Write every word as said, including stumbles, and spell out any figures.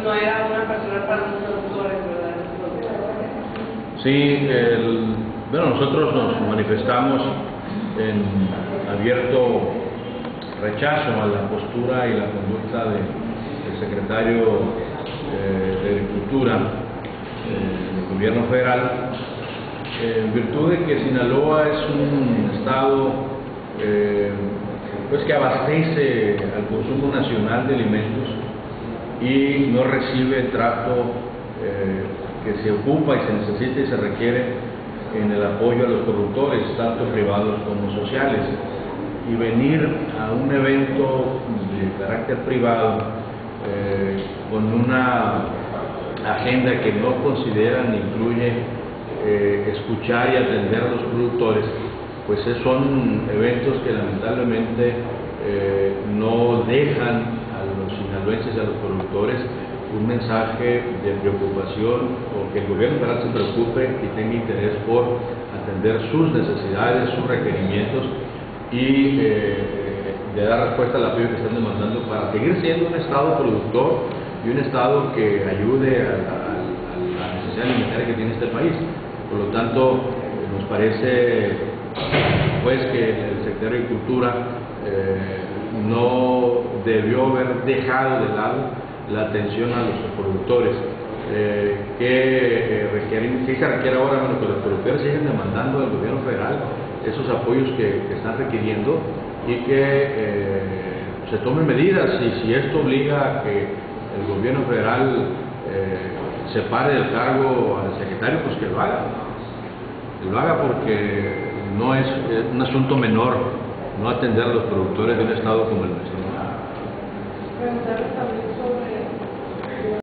no era una persona para los productores, ¿verdad? Sí, el, bueno, nosotros nos manifestamos en abierto rechazo a la postura y la conducta de, del secretario eh, de Agricultura eh, del gobierno federal, eh, en virtud de que Sinaloa es un estado eh, pues que abastece al consumo nacional de alimentos y no recibe el trato eh, que se ocupa y se necesita y se requiere en el apoyo a los productores, tanto privados como sociales. Y venir a un evento de carácter privado eh, con una agenda que no considera ni incluye eh, escuchar y atender a los productores, pues son eventos que lamentablemente eh, no dejan a los sinaloenses y a los productores un mensaje de preocupación o que el gobierno federal se preocupe y tenga interés por atender sus necesidades, sus requerimientos y eh, de dar respuesta al apoyo que están demandando para seguir siendo un estado productor y un estado que ayude a, a, a la necesidad alimentaria que tiene este país. Por lo tanto, eh, nos parece pues que el secretario de Agricultura eh, no debió haber dejado de lado la atención a los productores, eh, que eh, requieren, que se requiere ahora, bueno, que los productores siguen demandando al gobierno federal esos apoyos que, que están requiriendo y que eh, se tomen medidas, y si esto obliga a que el gobierno federal eh, separe del cargo al secretario, pues que lo haga, que lo haga porque no es, es un asunto menor no atender a los productores de un estado como el nuestro.